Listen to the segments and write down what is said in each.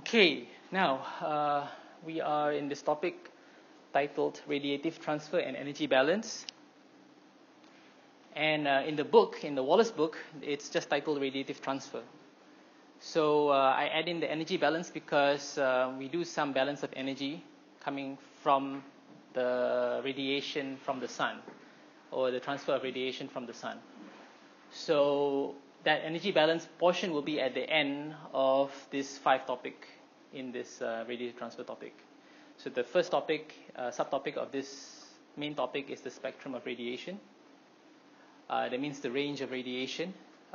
Okay, now we are in this topic titled Radiative Transfer and Energy Balance. And in the book, in the Wallace book, it's just titled Radiative Transfer. So I add in the energy balance because we do some balance of energy coming from the radiation from the sun, or the transfer of radiation from the sun. So that energy balance portion will be at the end of this 5 topic in this radiative transfer topic. So the first topic, subtopic of this main topic is the spectrum of radiation. That means the range of radiation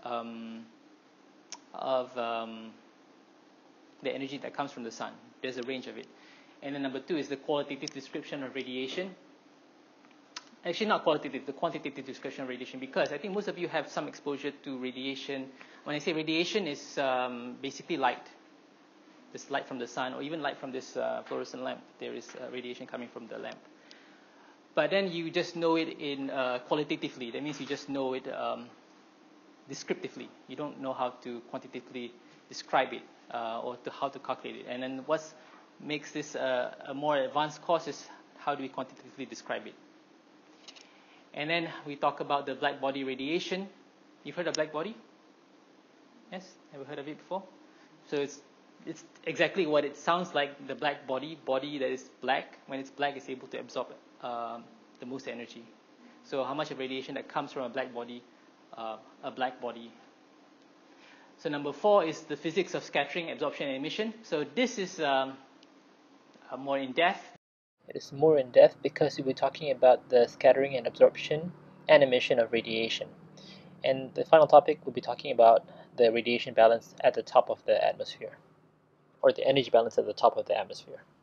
of the energy that comes from the sun. There's a range of it. And then number 2 is the qualitative description of radiation. Actually, not qualitative, the quantitative description of radiation, because I think most of you have some exposure to radiation. When I say radiation, it's basically light. This light from the sun, or even light from this fluorescent lamp. There is radiation coming from the lamp. But then you just know it in qualitatively. That means you just know it descriptively. You don't know how to quantitatively describe it or how to calculate it. And then what makes this a more advanced course is how do we quantitatively describe it. And then we talk about the black body radiation. You've heard of black body? Yes? Ever heard of it before? So it's exactly what it sounds like, the black body that is black. When it's black, it's able to absorb the most energy. So how much of radiation that comes from a black body? So number 4 is the physics of scattering, absorption, and emission. So this is more in depth. It is more in depth because we'll be talking about the scattering and absorption and emission of radiation. And the final topic will be talking about the radiation balance at the top of the atmosphere, or the energy balance at the top of the atmosphere.